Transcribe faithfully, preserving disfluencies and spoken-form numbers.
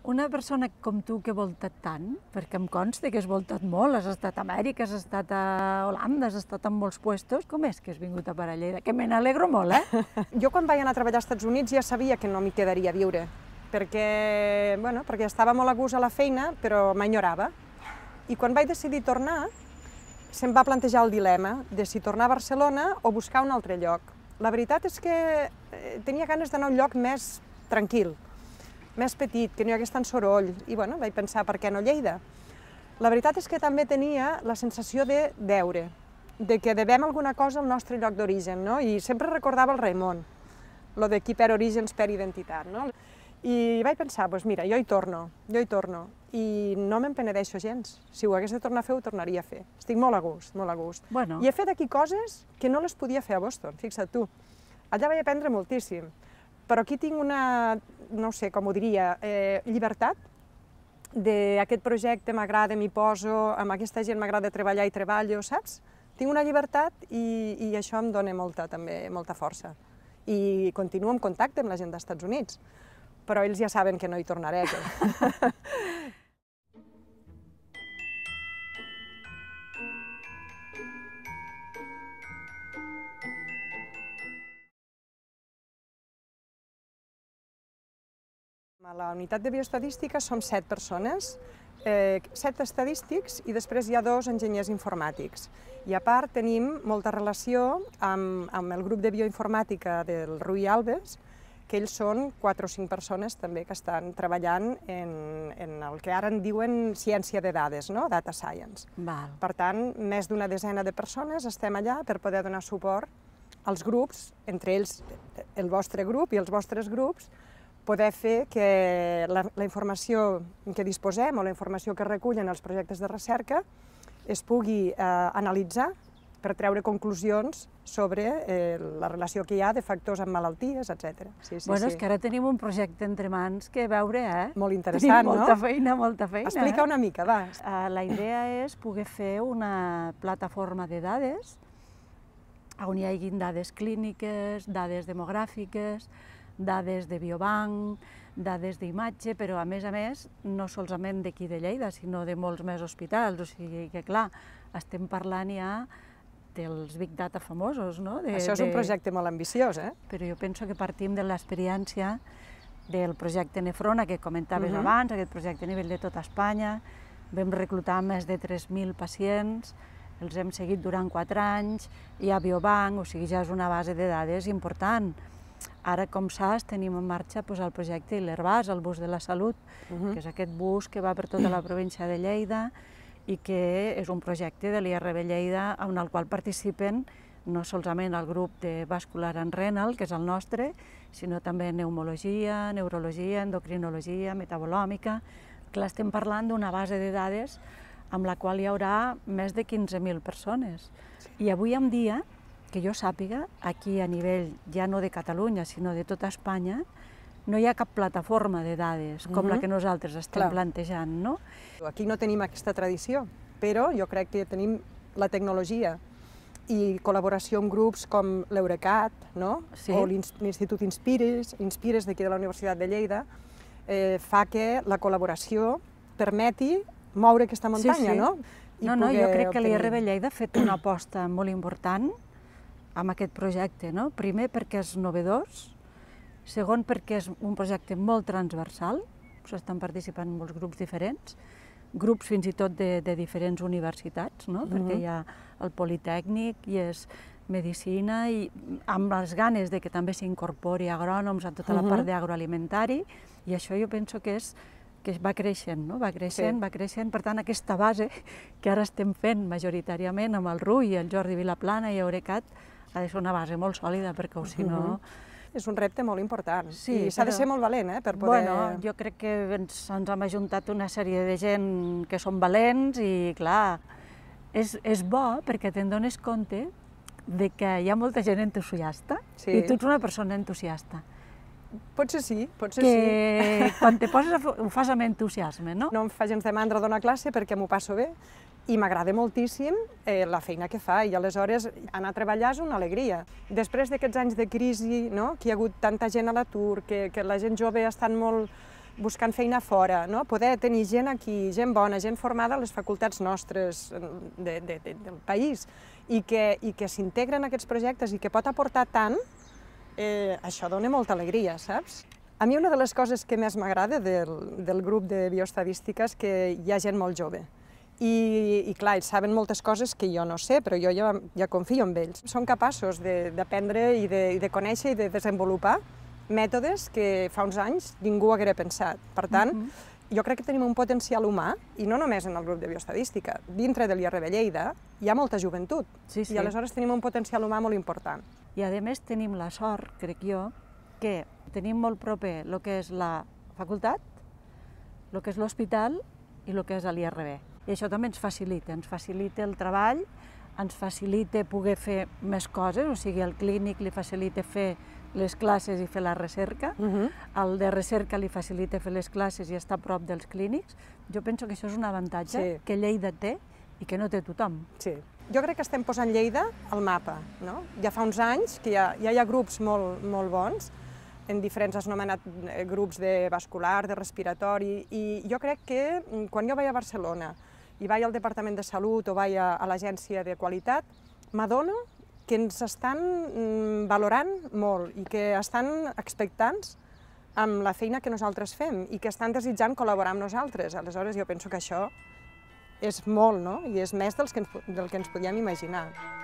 una persona com tu que ha voltat tant, perquè em consta que has voltat molt, has estat a Amèrica, has estat a Holanda, has estat en molts puestos, com és que has vingut a parar a Lleida? Que me n'alegro molt, eh? Jo quan vaig anar a treballar als Estats Units ja sabia que no m'hi quedaria a viure, perquè, bueno, perquè estava molt a gust a la feina, però m'enyorava. I quan vaig decidir tornar, se'm va plantejar el dilema de si tornar a Barcelona o buscar un altre lloc. La veritat és que tenia ganes d'anar a un lloc més tranquil, més petit, que no hi hagués tant soroll, i bueno, vaig pensar, per què no Lleida? La veritat és que també tenia la sensació de deure, de que devem alguna cosa al nostre lloc d'origen, no? I sempre recordava el Raimon, lo de qui per orígens, per identitat, no? I vaig pensar, doncs mira, jo hi torno, jo hi torno, i no me'n penedeixo gens. Si ho hagués de tornar a fer, ho tornaria a fer. Estic molt a gust, molt a gust. Bueno. I he fet aquí coses que no les podia fer a Boston, fixa't tu. Allà vaig aprendre moltíssim, però aquí tinc una, no sé com ho diria, eh, llibertat d'aquest projecte m'agrada, m'hi poso, amb aquesta gent m'agrada treballar i treballo, saps? Tinc una llibertat i, i això em dona molta, també, molta força. I continuo en contacte amb la gent dels Estats Units, però ells ja saben que no hi tornaré. Que... A la unitat de bioestadística som set persones, eh, set estadístics i després hi ha dos enginyers informàtics. I a part tenim molta relació amb, amb el grup de bioinformàtica del Rui Alves, que ells són quatre o cinc persones també que estan treballant en, en el que ara en diuen ciència de dades, no? Data Science. Val. Per tant, més d'una desena de persones estem allà per poder donar suport als grups, entre ells el vostre grup i els vostres grups, poder fer que la, la informació que disposem o la informació que recullen els projectes de recerca es pugui eh, analitzar per treure conclusions sobre eh, la relació que hi ha de factors amb malalties, etcètera. Sí, sí, bueno, sí. és que ara tenim un projecte entre mans que veure, eh? Molt interessant, tenim no? molta feina, molta feina. Explica eh? una mica, va. Uh, la idea és poder fer una plataforma de dades on hi hagi dades clíniques, dades demogràfiques, dades de biobanc, dades d'imatge, però a més a més no solament d'aquí de Lleida, sinó de molts més hospitals, o sigui que clar, estem parlant ja dels Big Data famosos, no? De, Això és un projecte molt ambiciós, eh? Però jo penso que partim de l'experiència del projecte Nefrona, que comentaves uh-huh. abans, aquest projecte a nivell de tota Espanya, vam reclutar més de tres mil pacients, els hem seguit durant quatre anys, hi ha biobanc, o sigui, ja és una base de dades important. Ara, com saps, tenim en marxa pues, el projecte l'Herbàs, el bus de la salut, uh-huh. que és aquest bus que va per tota la província de Lleida i que és un projecte de l'I R B Lleida en el qual participen no solament el grup de vascular and renal, que és el nostre, sinó també pneumologia, neurologia, endocrinologia, metabolòmica. Clar, estem parlant d'una base de dades amb la qual hi haurà més de quinze mil persones. I avui en dia, que jo sàpiga, aquí a nivell ja no de Catalunya, sinó de tota Espanya, no hi ha cap plataforma de dades com uh-huh. la que nosaltres estem Clar. plantejant, no? Aquí no tenim aquesta tradició, però jo crec que tenim la tecnologia i col·laboració amb grups com l'Eurecat, no? Sí. O l'Institut Inspires, Inspires d'aquí de la Universitat de Lleida, eh, fa que la col·laboració permeti moure aquesta muntanya, sí, sí. no? I no, no, jo crec que obtenir... l'I R B Lleida ha fet una aposta molt important amb aquest projecte, no? Primer perquè és novedós, segon perquè és un projecte molt transversal, s'estan participant molts grups diferents, grups fins i tot de, de diferents universitats, no? Uh-huh. Perquè hi ha el Politècnic i és medicina, i amb les ganes de que també s'incorpori agrònoms a tota uh-huh. la part d'agroalimentari, i això jo penso que és que va creixent, no? va creixent, sí. va creixent, per tant aquesta base que ara estem fent majoritàriament amb el Rui, el Jordi Vilaplana i Eurecat, ha de ser una base molt sòlida, perquè o si no... Uh-huh. És un repte molt important, sí, i s'ha però... de ser molt valent, eh, per poder... Bueno, jo crec que ens, ens hem ajuntat una sèrie de gent que són valents i, clar, és, és bo perquè te'n dones compte de que hi ha molta gent entusiasta sí. i tu ets una persona entusiasta. Potser sí, potser que sí. Que quan te poses ho fas amb entusiasme, no? No em fa gens de mandra donar classe perquè m'ho passo bé i m'agrada moltíssim eh, la feina que fa, i aleshores anar a treballar és una alegria. Després d'aquests anys de crisi, no? Que hi ha hagut tanta gent a l'atur, que, que la gent jove estan molt buscant feina fora, no? Poder tenir gent aquí, gent bona, gent formada a les facultats nostres de, de, de, del país i que, i que s'integren en aquests projectes i que pot aportar tant, eh, això dona molta alegria, saps? A mi una de les coses que més m'agrada del, del grup de bioestadística és que hi ha gent molt jove. I, i clar, saben moltes coses que jo no sé, però jo ja, ja confio en ells. Són capaços d'aprendre i, de, i de conèixer i de desenvolupar mètodes que fa uns anys ningú haguera pensat. Per tant, uh-huh. jo crec que tenim un potencial humà, i no només en el grup de bioestadística, dintre de l'I R B Lleida hi ha molta joventut, sí, sí. i aleshores tenim un potencial humà molt important. I a més tenim la sort, crec jo, que tenim molt proper el que és la facultat, el que és l'hospital i el que és l'I R B. I això també ens facilita, ens facilita el treball, ens facilita poder fer més coses, o sigui, el clínic li facilita fer les classes i fer la recerca, uh-huh. el de recerca li facilita fer les classes i estar a prop dels clínics. Jo penso que això és un avantatge sí. que Lleida té i que no té tothom. Sí. Jo crec que estem posant Lleida al mapa, no? Ja fa uns anys que ja, ja hi ha grups molt, molt bons, en diferents has anomenat grups de vascular, de respiratori, i jo crec que quan jo vaig a Barcelona i vaig al Departament de Salut o vaig a, a l'Agència de Qualitat, m'adono que ens estan valorant molt i que estan expectants amb la feina que nosaltres fem i que estan desitjant col·laborar amb nosaltres. Aleshores, jo penso que això és molt, no? I és més dels que ens, del que ens podíem imaginar.